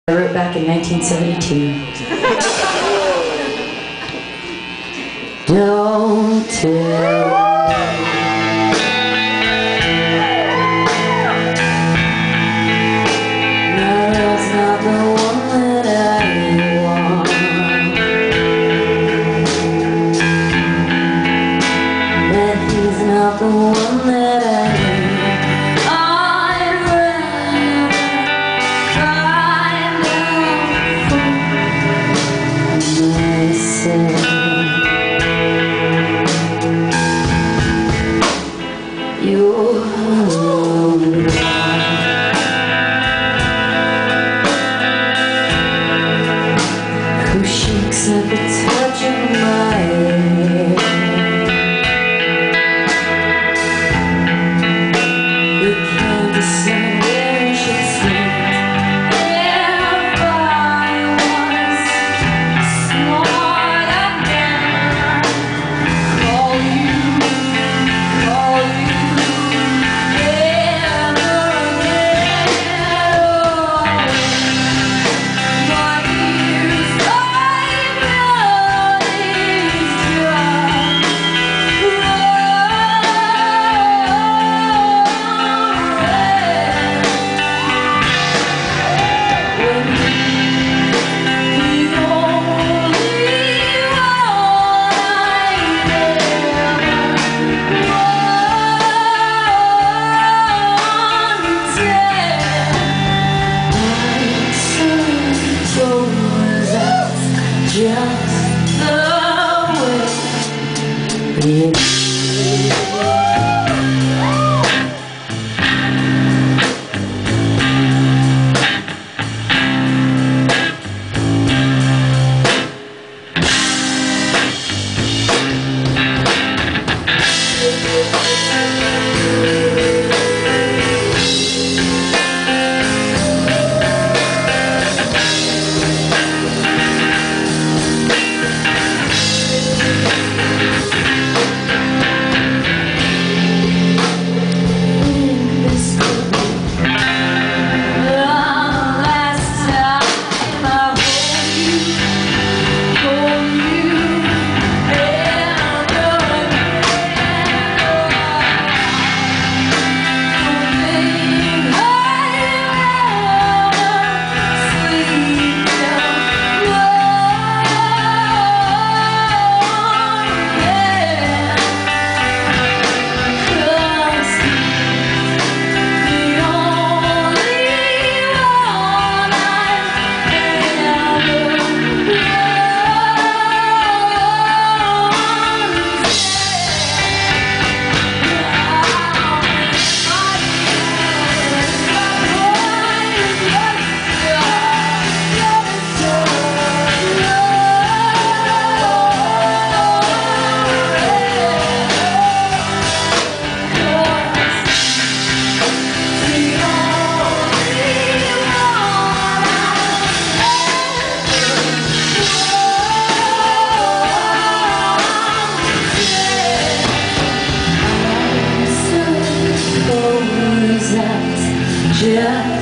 I wrote back in 1972. Don't tell. That's not the one that I want. That he's not the one that I need. Who shakes at the touch of my hair? We can't decide where we should sleep. If I was smart again, call you ever just the way it is. Yeah.